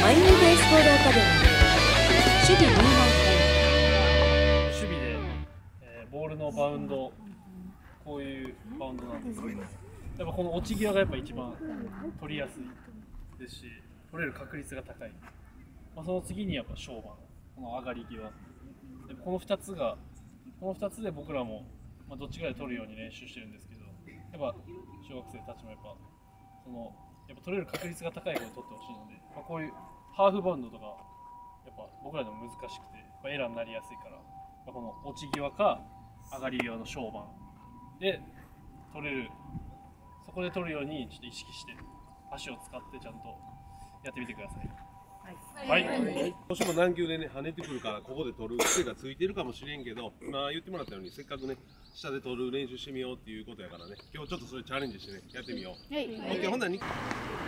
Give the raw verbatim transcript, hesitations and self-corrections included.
マインドベースボールアカデミー守備入門守備で、えー、ボールのバウンド、こういうバウンドなんですけど、やっぱこの落ち際がやっぱ一番取りやすいですし、取れる確率が高い。まあ、その次にやっぱ小判、この上がり際。でこのふたつが、このふたつで僕らも、まあ、どっちかで取るように練習してるんですけど、やっぱ小学生たちもやっぱそのやっぱ取れる確率が高い方を取ってほしいので、まあ、こういうハーフバウンドとかやっぱ僕らでも難しくて、まあ、エラーになりやすいから、まあ、この落ち際か上がり際の小判で取れる、そこで取るようにちょっと意識して足を使ってちゃんとやってみてください。はい、はい、 どうしても軟球でね跳ねてくるからここで取る癖がついてるかもしれんけど、まあ言ってもらったようにせっかくね下で取る練習してみようっていうことやからね、今日ちょっとそれチャレンジしてねやってみよう。はい、オッケー、ほんならに